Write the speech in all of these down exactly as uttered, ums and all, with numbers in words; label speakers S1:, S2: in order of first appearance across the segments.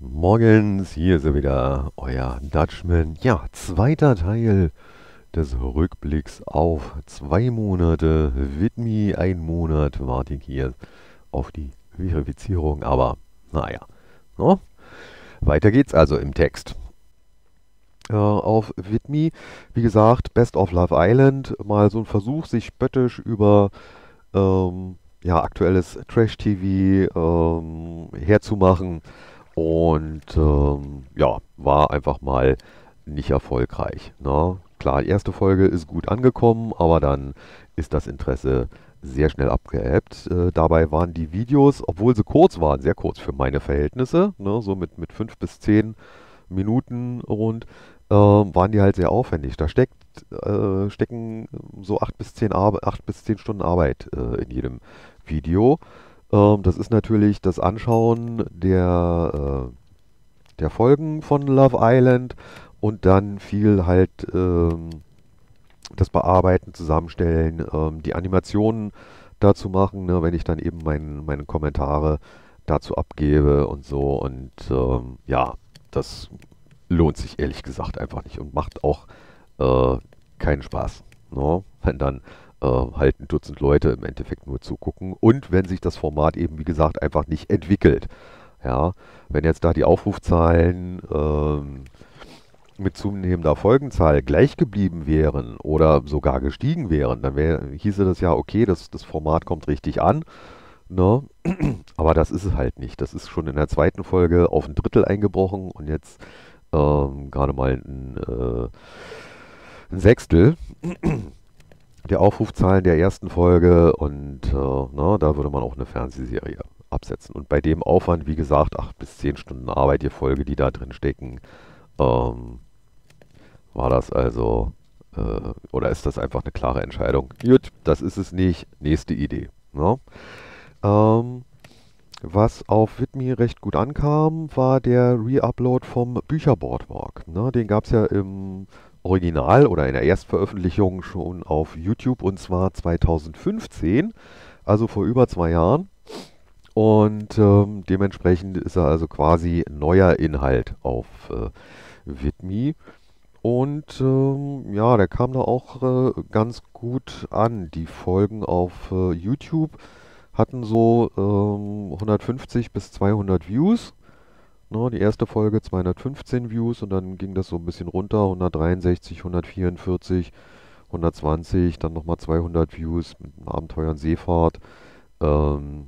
S1: Morgens, hier ist er wieder, euer Dutchman. Ja, zweiter Teil des Rückblicks auf zwei Monate. Widmi, ein Monat warte ich hier auf die Verifizierung, aber naja, no? Weiter geht's also im Text. Äh, auf Widmi, wie gesagt, Best of Love Island, mal so ein Versuch, sich spöttisch über ähm, ja, aktuelles Trash-T V ähm, herzumachen. Und ähm, ja, war einfach mal nicht erfolgreich. Ne? Klar, die erste Folge ist gut angekommen, aber dann ist das Interesse sehr schnell abgeebbt. Äh, dabei waren die Videos, obwohl sie kurz waren, sehr kurz für meine Verhältnisse, ne? So mit, mit fünf bis zehn Minuten rund, ähm, waren die halt sehr aufwendig. Da steckt, äh, stecken so acht bis zehn Arbe acht bis zehn Stunden Arbeit äh, in jedem Video. Ähm, das ist natürlich das Anschauen der, äh, der Folgen von Love Island und dann viel halt ähm, das Bearbeiten, Zusammenstellen, ähm, die Animationen dazu machen, ne, wenn ich dann eben mein, meine Kommentare dazu abgebe und so. Und ähm, ja, das lohnt sich ehrlich gesagt einfach nicht und macht auch äh, keinen Spaß. Ne? Wenn dann äh, halt ein Dutzend Leute im Endeffekt nur zugucken und wenn sich das Format eben, wie gesagt, einfach nicht entwickelt. Ja, wenn jetzt da die Aufrufzahlen ähm, mit zunehmender Folgenzahl gleich geblieben wären oder sogar gestiegen wären, dann wär, hieße das ja, okay, das, das Format kommt richtig an. Ne? Aber das ist es halt nicht. Das ist schon in der zweiten Folge auf ein Drittel eingebrochen und jetzt ähm, gerade mal ein, äh, ein Sechstel der Aufrufzahlen der ersten Folge und äh, ne, da würde man auch eine Fernsehserie absetzen. Und bei dem Aufwand, wie gesagt, acht bis zehn Stunden Arbeit, die Folge, die da drin stecken, ähm, war das also, äh, oder ist das einfach eine klare Entscheidung? Gut, das ist es nicht. Nächste Idee. Ne? Ähm, was auf Widmi recht gut ankam, war der Re-Upload vom Bücherboardwalk. Ne? Den gab es ja im Original oder in der Erstveröffentlichung schon auf YouTube und zwar zweitausendfünfzehn, also vor über zwei Jahren. Und ähm, dementsprechend ist er also quasi neuer Inhalt auf äh, Vidme. Und ähm, ja, der kam da auch äh, ganz gut an. Die Folgen auf äh, YouTube hatten so ähm, hundertfünfzig bis zweihundert Views. Ne, die erste Folge zweihundertfünfzehn Views und dann ging das so ein bisschen runter, hundertdreiundsechzig, hundertvierundvierzig, hundertzwanzig, dann nochmal zweihundert Views mit Abenteuern Seefahrt. Ähm,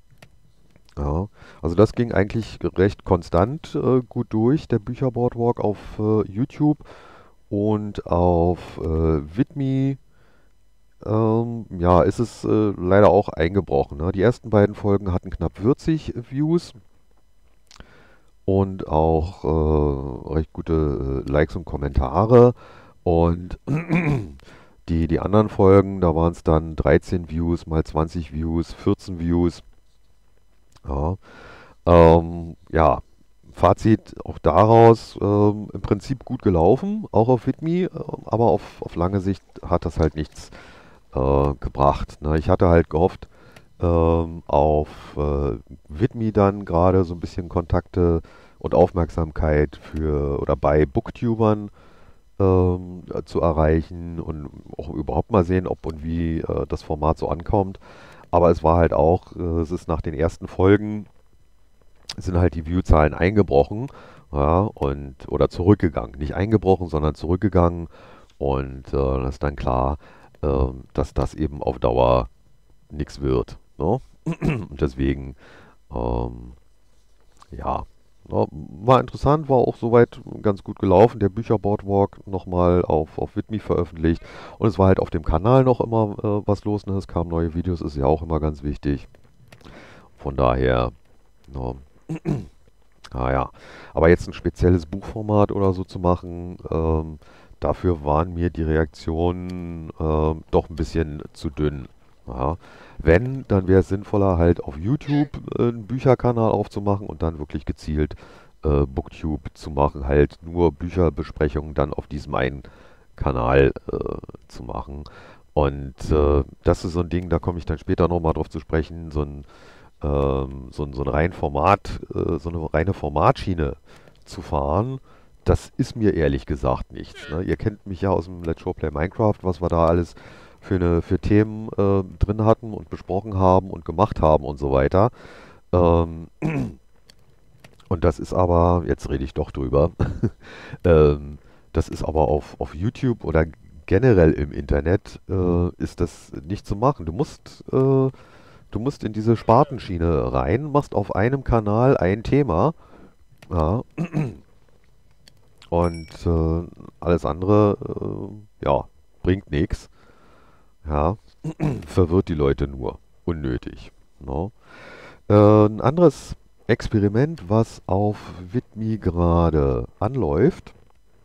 S1: ja, also das ging eigentlich recht konstant äh, gut durch, der Bücherboardwalk auf äh, YouTube und auf äh, Vidme. Ähm, ja, ist es äh, leider auch eingebrochen. Ne? Die ersten beiden Folgen hatten knapp vierzig Views und auch äh, recht gute äh, Likes und Kommentare. Und die, die anderen Folgen, da waren es dann dreizehn Views, mal zwanzig Views, vierzehn Views. Ja, ähm, ja, Fazit auch daraus, ähm, im Prinzip gut gelaufen, auch auf Vidme, äh, aber auf, auf lange Sicht hat das halt nichts äh, gebracht. Ne? Ich hatte halt gehofft, ähm, auf äh, Vidme dann gerade so ein bisschen Kontakte und Aufmerksamkeit für oder bei Booktubern ähm, äh, zu erreichen und auch überhaupt mal sehen, ob und wie äh, das Format so ankommt. Aber es war halt auch, äh, es ist nach den ersten Folgen sind halt die Viewzahlen eingebrochen, ja, und oder zurückgegangen. Nicht eingebrochen, sondern zurückgegangen. Und äh, das ist dann klar, äh, dass das eben auf Dauer nichts wird. Ne? Und deswegen, ähm, ja, ja, war interessant, war auch soweit ganz gut gelaufen. Der Bücherboardwalk nochmal auf, auf Vidme veröffentlicht. Und es war halt auf dem Kanal noch immer äh, was los. Ne? Es kamen neue Videos, ist ja auch immer ganz wichtig. Von daher, ja, ah ja. Aber jetzt ein spezielles Buchformat oder so zu machen, ähm, dafür waren mir die Reaktionen ähm, doch ein bisschen zu dünn. Ja. Wenn, dann wäre es sinnvoller, halt auf YouTube äh, einen Bücherkanal aufzumachen und dann wirklich gezielt äh, Booktube zu machen, halt nur Bücherbesprechungen dann auf diesem einen Kanal äh, zu machen. Und äh, das ist so ein Ding, da komme ich dann später nochmal drauf zu sprechen, so ein ähm, so, ein- so ein rein Format, äh, so eine reine Formatschiene zu fahren, das ist mir ehrlich gesagt nichts. Ne? Ihr kennt mich ja aus dem Let's Show Play Minecraft, was wir da alles für, eine, für Themen äh, drin hatten und besprochen haben und gemacht haben und so weiter. Ähm, und das ist aber, jetzt rede ich doch drüber, ähm, das ist aber auf, auf YouTube oder generell im Internet äh, ist das nicht zu machen. Du musst, äh, du musst in diese Spartenschiene rein, machst auf einem Kanal ein Thema, ja, und äh, alles andere, äh, ja, bringt nichts. Ja, verwirrt die Leute nur. Unnötig. No? Äh, ein anderes Experiment, was auf Vidme gerade anläuft,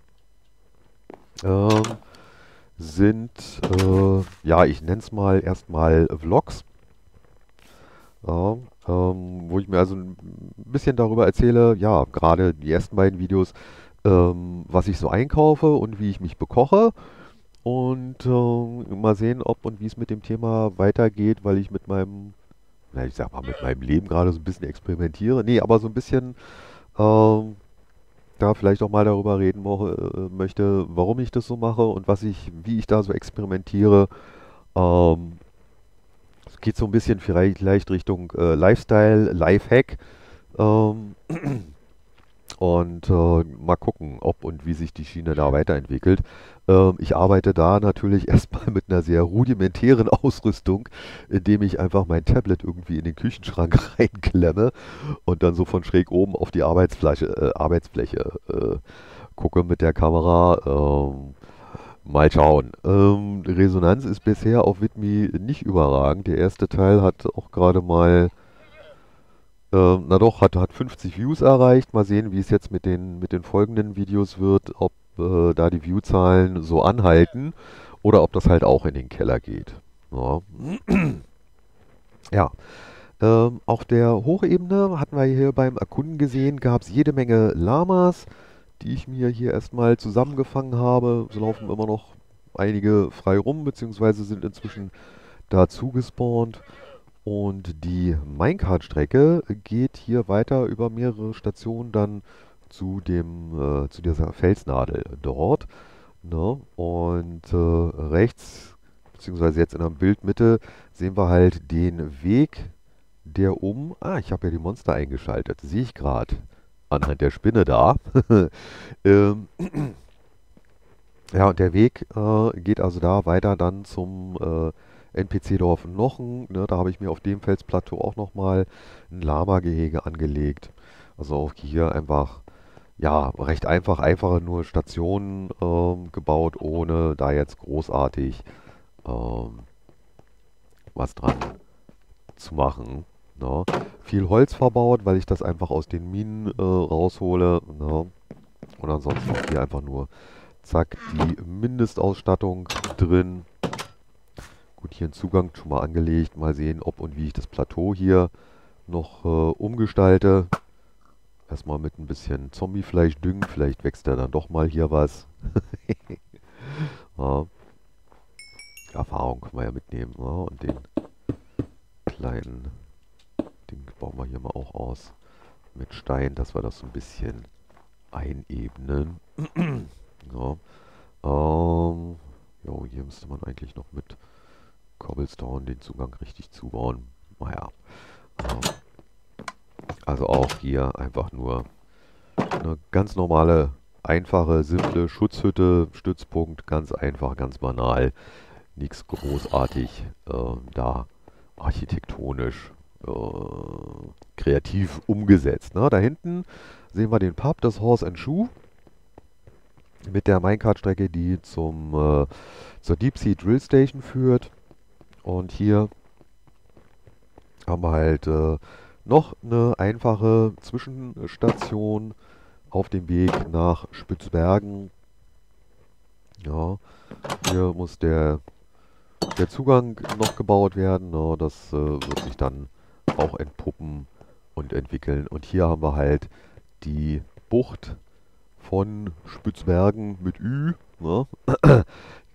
S1: ähm, sind, äh, ja, ich nenne es mal erstmal Vlogs, ja, ähm, wo ich mir also ein bisschen darüber erzähle, ja, gerade die ersten beiden Videos, ähm, was ich so einkaufe und wie ich mich bekoche. Und äh, mal sehen, ob und wie es mit dem Thema weitergeht, weil ich mit meinem, na, ich sag mal, mit meinem Leben gerade so ein bisschen experimentiere. Nee, aber so ein bisschen ähm, da vielleicht auch mal darüber reden mo äh, möchte, warum ich das so mache und was ich, wie ich da so experimentiere. Ähm, Es geht so ein bisschen vielleicht leicht Richtung äh, Lifestyle, Lifehack. Ähm, Und äh, mal gucken, ob und wie sich die Schiene da weiterentwickelt. Ähm, ich arbeite da natürlich erstmal mit einer sehr rudimentären Ausrüstung, indem ich einfach mein Tablet irgendwie in den Küchenschrank reinklemme und dann so von schräg oben auf die Arbeitsfläche, äh, Arbeitsfläche äh, gucke mit der Kamera. Ähm, mal schauen. Ähm, Resonanz ist bisher auf Vidme nicht überragend. Der erste Teil hat auch gerade mal ähm, na doch, hat, hat fünfzig Views erreicht. Mal sehen, wie es jetzt mit den, mit den folgenden Videos wird, ob äh, da die Viewzahlen so anhalten oder ob das halt auch in den Keller geht. Ja, ja. Ähm, auf der Hochebene hatten wir hier beim Erkunden gesehen, gab es jede Menge Lamas, die ich mir hier erstmal zusammengefangen habe. Es laufen immer noch einige frei rum, beziehungsweise sind inzwischen dazu gespawnt. Und die Minecart-Strecke geht hier weiter über mehrere Stationen dann zu dem, äh, zu dieser Felsnadel dort. Ne? Und äh, rechts, beziehungsweise jetzt in der Bildmitte, sehen wir halt den Weg, der um. Ah, ich habe ja die Monster eingeschaltet. Sehe ich gerade anhand der Spinne da. ähm, ja, und der Weg äh, geht also da weiter dann zum äh, N P C-Dorf Nochen. Ne, da habe ich mir auf dem Felsplateau auch nochmal ein Lama-Gehege angelegt. Also auch hier einfach, ja, recht einfach, einfache nur Stationen ähm, gebaut, ohne da jetzt großartig ähm, was dran zu machen. Ne. Viel Holz verbaut, weil ich das einfach aus den Minen äh, raushole. Ne. Und ansonsten auch hier einfach nur zack, die Mindestausstattung drin. Gut, hier einen Zugang schon mal angelegt. Mal sehen, ob und wie ich das Plateau hier noch äh, umgestalte. Erstmal mit ein bisschen Zombiefleisch düngen. Vielleicht wächst ja dann doch mal hier was. Ja, Erfahrung können wir ja mitnehmen. Ja, und den kleinen Ding bauen wir hier mal auch aus. Mit Stein, dass wir das so ein bisschen einebnen. Ja. Ähm, jo, hier müsste man eigentlich noch mit Cobblestone den Zugang richtig zubauen. Naja. Ähm, also auch hier einfach nur eine ganz normale, einfache, simple Schutzhütte, Stützpunkt, ganz einfach, ganz banal. Nichts großartig äh, da architektonisch äh, kreativ umgesetzt. Ne? Da hinten sehen wir den Pub, das Horse and Shoe, mit der Minecart-Strecke, die zum, äh, zur Deep Sea Drill Station führt. Und hier haben wir halt äh, noch eine einfache Zwischenstation auf dem Weg nach Spitzbergen. Ja, hier muss der, der Zugang noch gebaut werden. Ne? Das äh, wird sich dann auch entpuppen und entwickeln. Und hier haben wir halt die Bucht von Spitzbergen mit Ü. Ne?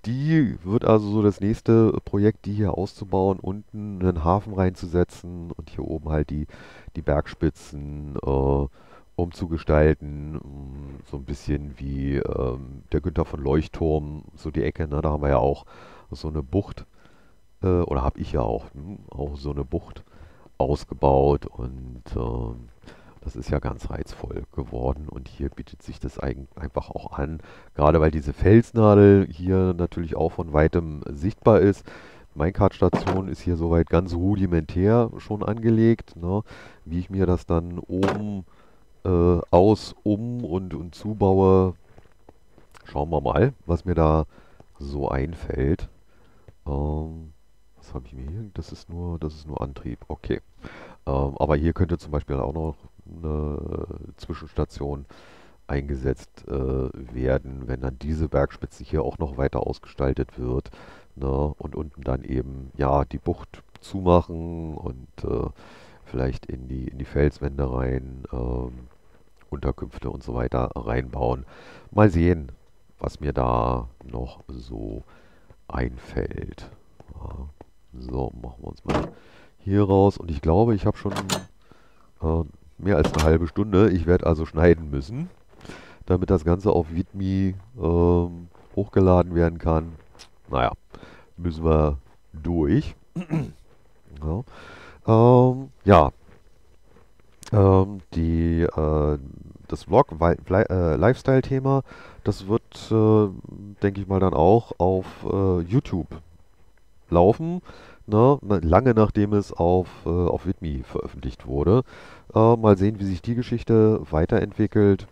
S1: die wird also so das nächste Projekt, die hier auszubauen, unten einen Hafen reinzusetzen und hier oben halt die, die Bergspitzen äh, umzugestalten. mm, So ein bisschen wie ähm, der Günther von Leuchtturm, so die Ecke, ne? Da haben wir ja auch so eine Bucht, äh, oder habe ich ja auch, hm, auch so eine Bucht ausgebaut und ähm, das ist ja ganz reizvoll geworden und hier bietet sich das eigen- einfach auch an, gerade weil diese Felsnadel hier natürlich auch von weitem sichtbar ist. Minecart-Station ist hier soweit ganz rudimentär schon angelegt, ne? Wie ich mir das dann oben äh, aus, um und, und zubaue, schauen wir mal, was mir da so einfällt. Ähm, was habe ich mir hier? Das ist nur, das ist nur Antrieb. Okay. Ähm, aber hier könnte zum Beispiel auch noch eine Zwischenstation eingesetzt äh, werden, wenn dann diese Bergspitze hier auch noch weiter ausgestaltet wird. Ne? Und unten dann eben ja die Bucht zumachen und äh, vielleicht in die, in die Felswände rein, ähm, Unterkünfte und so weiter reinbauen. Mal sehen, was mir da noch so einfällt. Ja. So, machen wir uns mal hier raus. Und ich glaube, ich habe schon äh, mehr als eine halbe Stunde. Ich werde also schneiden müssen, damit das Ganze auf Vidme ähm, hochgeladen werden kann. Naja, müssen wir durch. Ja, ähm, ja ähm, die, äh, das Vlog, Wei- Vlei- äh, Lifestyle-Thema, das wird, äh, denke ich mal, dann auch auf äh, YouTube laufen, ne? Na- Lange nachdem es auf, äh, auf Vidme veröffentlicht wurde. Äh, mal sehen, wie sich die Geschichte weiterentwickelt.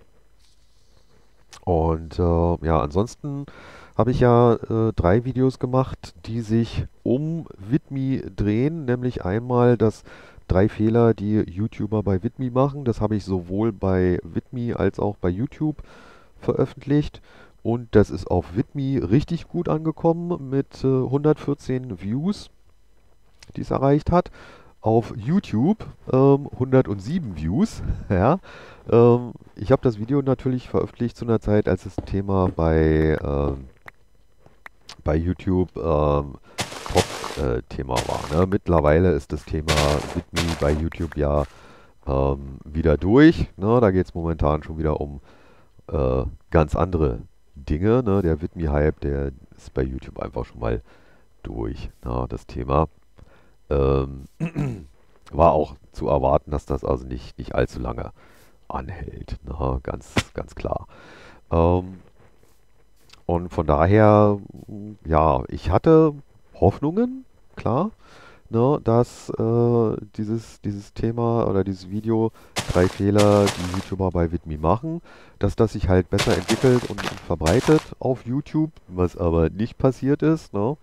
S1: Und äh, ja, ansonsten habe ich ja äh, drei Videos gemacht, die sich um Vidme drehen, nämlich einmal das drei Fehler, die YouTuber bei Vidme machen. Das habe ich sowohl bei Vidme als auch bei YouTube veröffentlicht. Und das ist auf Vidme richtig gut angekommen mit äh, hundertvierzehn Views, die es erreicht hat. Auf YouTube ähm, hundertsieben Views. Ja. Ähm, ich habe das Video natürlich veröffentlicht zu einer Zeit, als das Thema bei, ähm, bei YouTube ähm, Top-Thema war. Ne? Mittlerweile ist das Thema Vidme bei YouTube ja ähm, wieder durch. Ne? Da geht es momentan schon wieder um äh, ganz andere Dinge. Ne? Der Vidme-Hype, der ist bei YouTube einfach schon mal durch. Ne? Das Thema. Ähm, war auch zu erwarten, dass das also nicht, nicht allzu lange anhält. Ne? Ganz, ganz klar. Ähm, und von daher, ja, ich hatte Hoffnungen, klar, ne, dass äh, dieses, dieses Thema oder dieses Video, drei Fehler, die YouTuber bei Vidme machen, dass das sich halt besser entwickelt und, und verbreitet auf YouTube, was aber nicht passiert ist. Ne?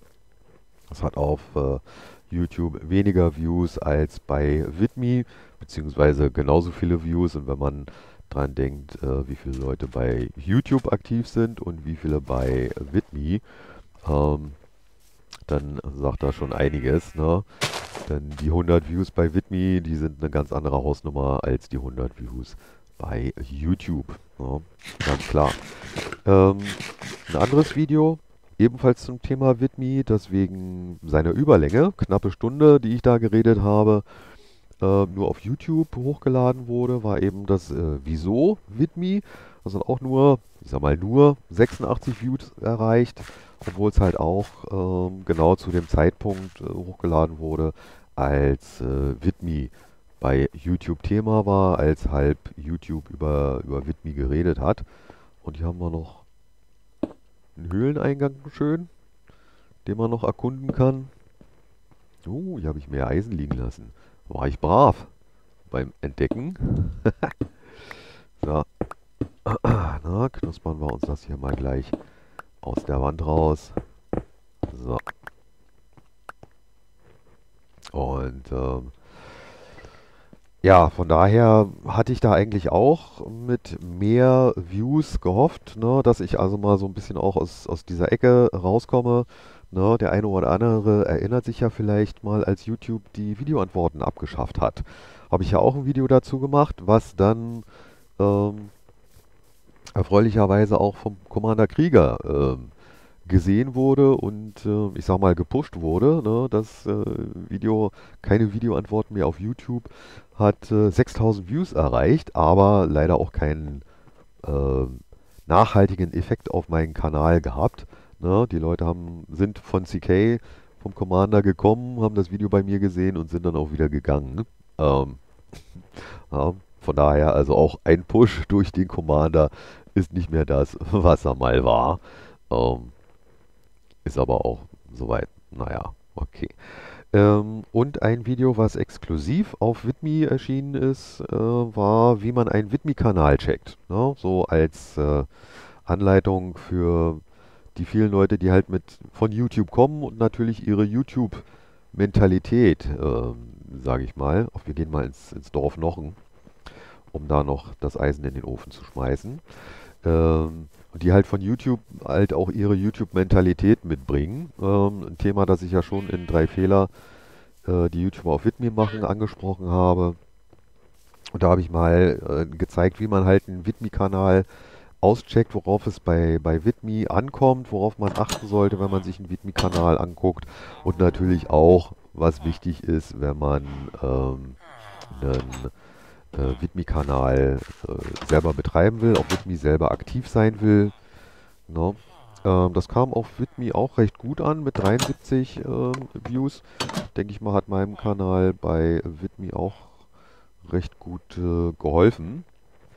S1: Das hat auf äh, YouTube weniger Views als bei Vidme, beziehungsweise genauso viele Views. Und wenn man dran denkt, äh, wie viele Leute bei YouTube aktiv sind und wie viele bei Vidme, ähm, dann sagt das schon einiges. Ne? Denn die hundert Views bei Vidme, die sind eine ganz andere Hausnummer als die hundert Views bei YouTube. Ne? Ganz klar. Ähm, ein anderes Video, ebenfalls zum Thema Vidme, das wegen seiner Überlänge, knappe Stunde, die ich da geredet habe, äh, nur auf YouTube hochgeladen wurde, war eben das äh, Wieso Vidme. Das hat auch nur, ich sag mal, nur sechsundachtzig Views erreicht, obwohl es halt auch ähm, genau zu dem Zeitpunkt äh, hochgeladen wurde, als äh, Vidme bei YouTube Thema war, als halb YouTube über, über Vidme geredet hat. Und hier haben wir noch einen Höhleneingang schön, den man noch erkunden kann. Oh, hier habe ich mehr Eisen liegen lassen. War ich brav beim Entdecken. So, na, knuspern wir uns das hier mal gleich aus der Wand raus. So. Und ähm, ja, von daher hatte ich da eigentlich auch mit mehr Views gehofft, ne, dass ich also mal so ein bisschen auch aus, aus dieser Ecke rauskomme. Ne, der eine oder andere erinnert sich ja vielleicht mal, als YouTube die Videoantworten abgeschafft hat. Habe ich ja auch ein Video dazu gemacht, was dann ähm, erfreulicherweise auch vom Commander Krieger ähm, gesehen wurde und äh, ich sag mal gepusht wurde. Ne? Das äh, Video, keine Videoantworten mehr auf YouTube, hat äh, sechstausend Views erreicht, aber leider auch keinen äh, nachhaltigen Effekt auf meinen Kanal gehabt. Ne? Die Leute haben, sind von C K, vom Commander gekommen, haben das Video bei mir gesehen und sind dann auch wieder gegangen. Ähm, ja, von daher also auch ein Push durch den Commander ist nicht mehr das, was er mal war. Ähm, ist aber auch soweit, naja, okay. Ähm, und ein Video, was exklusiv auf Vidme erschienen ist, äh, war, wie man einen Vidme-Kanal checkt. Ne? So als äh, Anleitung für die vielen Leute, die halt mit von YouTube kommen und natürlich ihre YouTube-Mentalität, ähm, sage ich mal, auf, wir gehen mal ins, ins Dorf Nochen, um da noch das Eisen in den Ofen zu schmeißen. Ähm, und die halt von YouTube halt auch ihre YouTube-Mentalität mitbringen. Ähm, ein Thema, das ich ja schon in drei Fehler, äh, die YouTuber auf Vidme machen, angesprochen habe. Und da habe ich mal äh, gezeigt, wie man halt einen Vidme-Kanal auscheckt, worauf es bei, bei Vidme ankommt, worauf man achten sollte, wenn man sich einen Vidme-Kanal anguckt. Und natürlich auch, was wichtig ist, wenn man ähm, einen äh, Vidme-Kanal äh, selber betreiben will, auf Vidme selber aktiv sein will. Ne? Ähm, das kam auf Vidme auch recht gut an mit dreiundsiebzig ähm, Views. Denke ich mal, hat meinem Kanal bei Vidme auch recht gut äh, geholfen,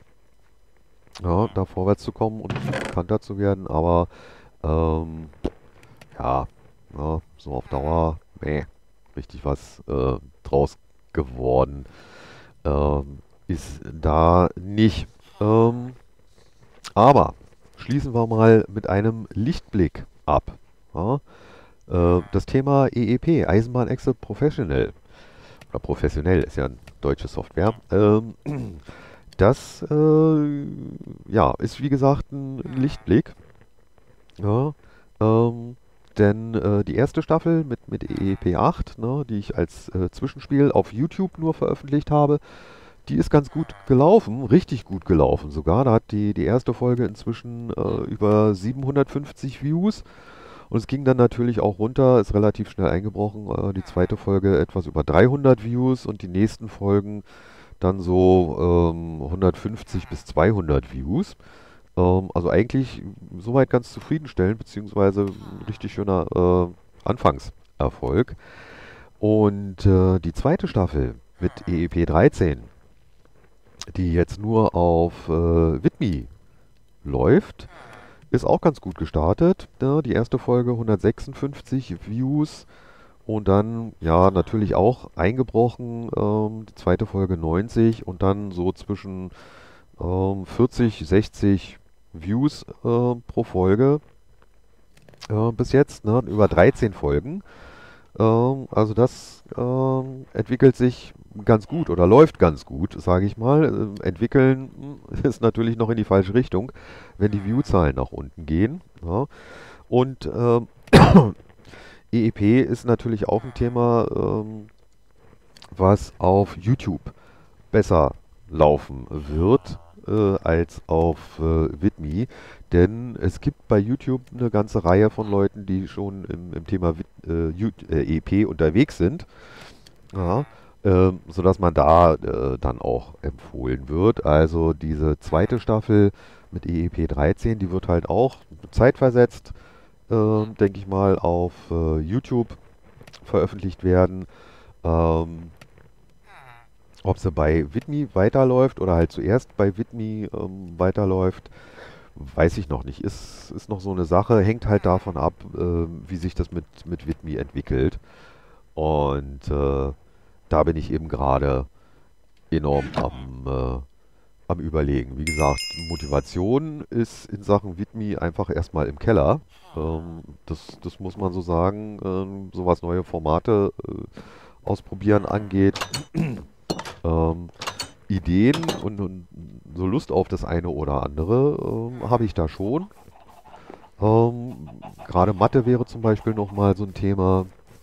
S1: ja, da vorwärts zu kommen und bekannter zu werden. Aber ähm, ja, ja, so auf Dauer, nee, richtig was äh, draus geworden ähm, ist da nicht. Ähm, aber schließen wir mal mit einem Lichtblick ab. Ja? Äh, das Thema E E P, Eisenbahn Exit Professional, oder professionell ist ja eine deutsche Software. Ähm, das äh, ja, ist wie gesagt ein, ein Lichtblick. Ja, ähm, denn äh, die erste Staffel mit, mit E E P acht, ne, die ich als äh, Zwischenspiel auf YouTube nur veröffentlicht habe, die ist ganz gut gelaufen, richtig gut gelaufen sogar. Da hat die, die erste Folge inzwischen äh, über siebenhundertfünfzig Views. Und es ging dann natürlich auch runter, ist relativ schnell eingebrochen. Äh, die zweite Folge etwas über dreihundert Views und die nächsten Folgen dann so ähm, hundertfünfzig bis zweihundert Views. Ähm, also eigentlich soweit ganz zufriedenstellend, beziehungsweise ein richtig schöner äh, Anfangserfolg. Und äh, die zweite Staffel mit E E P dreizehn, die jetzt nur auf äh, Vidme läuft, ist auch ganz gut gestartet. Ne? Die erste Folge hundertsechsundfünfzig Views und dann, ja, natürlich auch eingebrochen, ähm, die zweite Folge neunzig und dann so zwischen ähm, vierzig, sechzig Views äh, pro Folge äh, bis jetzt, ne? Über dreizehn Folgen. Ähm, also das ähm, entwickelt sich ganz gut oder läuft ganz gut, sage ich mal. Ähm, entwickeln hm, ist natürlich noch in die falsche Richtung, wenn die Viewzahlen nach unten gehen. Ja. Und ähm, E E P ist natürlich auch ein Thema, ähm, was auf YouTube besser laufen wird äh, als auf äh, Vidme. Denn es gibt bei YouTube eine ganze Reihe von Leuten, die schon im, im Thema Vid äh, Ju- äh, E E P unterwegs sind. Ja, ähm, sodass man da äh, dann auch empfohlen wird. Also diese zweite Staffel mit E E P dreizehn, die wird halt auch zeitversetzt, äh, denke ich mal, auf äh, YouTube veröffentlicht werden. Ähm, Ob sie bei Vidme weiterläuft oder halt zuerst bei Vidme ähm, weiterläuft, weiß ich noch nicht. Ist, ist noch so eine Sache, hängt halt davon ab, äh, wie sich das mit, mit Vidme entwickelt. Und äh, da bin ich eben gerade enorm am, äh, am Überlegen. Wie gesagt, Motivation ist in Sachen Vidme einfach erstmal im Keller. Ähm, das, das muss man so sagen, ähm, so was neue Formate äh, ausprobieren angeht. Ähm, Ideen und, und so Lust auf das eine oder andere ähm, habe ich da schon. Ähm, Gerade Mathe wäre zum Beispiel nochmal so ein Thema,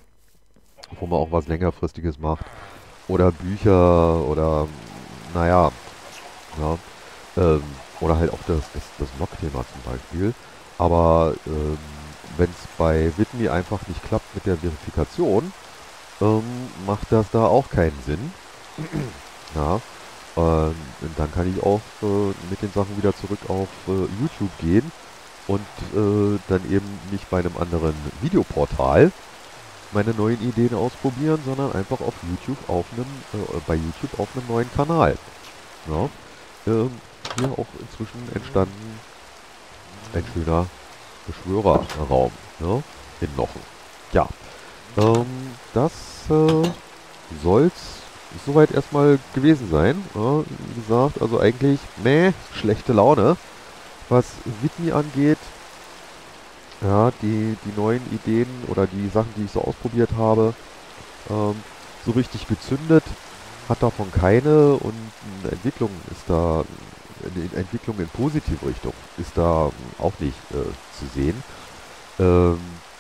S1: wo man auch was längerfristiges macht. Oder Bücher oder naja, ja, ähm, oder halt auch das, das, das Log-Thema zum Beispiel. Aber ähm, wenn es bei Vidme einfach nicht klappt mit der Verifikation, ähm, macht das da auch keinen Sinn. Ja, ähm, dann kann ich auch äh, mit den Sachen wieder zurück auf äh, YouTube gehen und äh, dann eben nicht bei einem anderen Videoportal meine neuen Ideen ausprobieren, sondern einfach auf YouTube auf einem, äh, bei YouTube auf einem neuen Kanal. Ja, ähm, hier auch inzwischen entstanden ein schöner Beschwörerraum, ne, in Nochen. Ja, ähm, das äh, soll's soweit erstmal gewesen sein. Ja, wie gesagt, also eigentlich, meh, schlechte Laune, was Vidme angeht. Ja, die, die neuen Ideen oder die Sachen, die ich so ausprobiert habe, ähm, so richtig gezündet hat davon keine, und eine Entwicklung ist da, eine Entwicklung in positive Richtung ist da auch nicht äh, zu sehen. Ähm,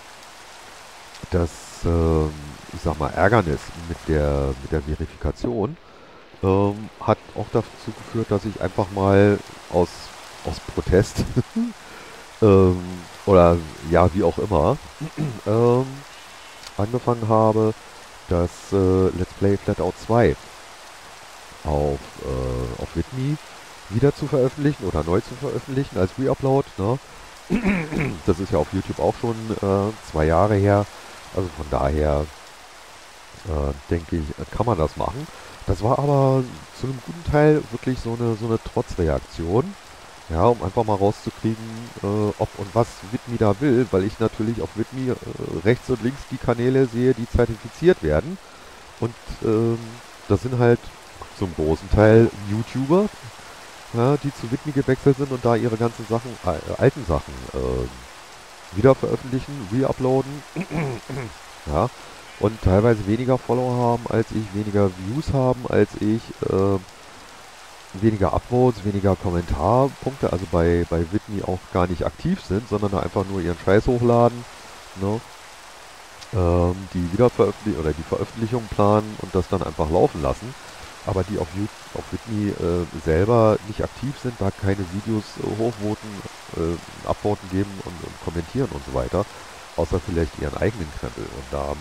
S1: das, ähm, ich sag mal, Ärgernis mit der, mit der Verifikation ähm, hat auch dazu geführt, dass ich einfach mal aus, aus Protest ähm, oder ja, wie auch immer, ähm, angefangen habe, das äh, Let's Play Flatout zwei auf, äh, auf Vidme wieder zu veröffentlichen oder neu zu veröffentlichen als Reupload. Ne? Das ist ja auf YouTube auch schon äh, zwei Jahre her. Also von daher äh, denke ich, kann man das machen. Das war aber zu einem guten Teil wirklich so eine, so eine Trotzreaktion. Ja, um einfach mal rauszukriegen, äh, ob und was Vidme da will, weil ich natürlich auf Vidme äh, rechts und links die Kanäle sehe, die zertifiziert werden. Und ähm, das sind halt zum großen Teil YouTuber, ja, die zu Vidme gewechselt sind und da ihre ganzen Sachen, äh, alten Sachen äh, wieder veröffentlichen, reuploaden. Ja, und teilweise weniger Follower haben als ich, weniger Views haben als ich, äh, weniger Upvotes, weniger Kommentarpunkte, also bei, bei Vidme auch gar nicht aktiv sind, sondern da einfach nur ihren Scheiß hochladen, ne? ähm, die Wiederveröffentlichung oder die Veröffentlichung planen und das dann einfach laufen lassen. Aber die auf, YouTube, auf Vidme äh, selber nicht aktiv sind, da keine Videos äh, hochvoten, äh, upvoten geben und, und kommentieren und so weiter, außer vielleicht ihren eigenen Krempel. Und da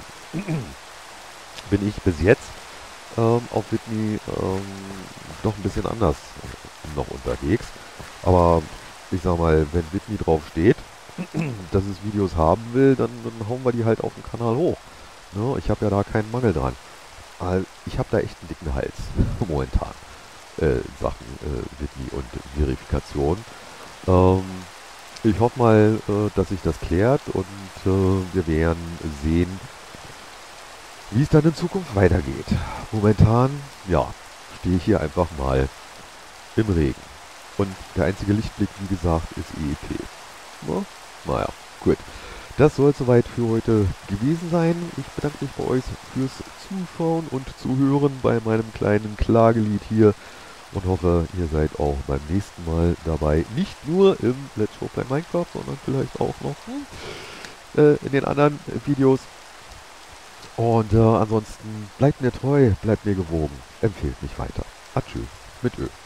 S1: bin ich bis jetzt ähm, auf Vidme ähm, noch ein bisschen anders äh, noch unterwegs. Aber ich sag mal, wenn Vidme drauf steht, dass es Videos haben will, dann, dann hauen wir die halt auf den Kanal hoch. Ne? Ich habe ja da keinen Mangel dran. Also ich habe da echt einen dicken Hals momentan äh, in Sachen äh, Vidme und Verifikation. Ähm, ich hoffe mal, äh, dass sich das klärt, und äh, wir werden sehen, wie es dann in Zukunft weitergeht. Momentan, ja, stehe ich hier einfach mal im Regen. Und der einzige Lichtblick, wie gesagt, ist E E P. Na, naja, gut. Das soll es soweit für heute gewesen sein. Ich bedanke mich bei euch fürs Zuschauen und Zuhören bei meinem kleinen Klagelied hier und hoffe, ihr seid auch beim nächsten Mal dabei. Nicht nur im Let's Show Play Minecraft, sondern vielleicht auch noch hm, äh, in den anderen äh, Videos. Und äh, ansonsten bleibt mir treu, bleibt mir gewogen, empfehlt mich weiter. Adieu mit Ö.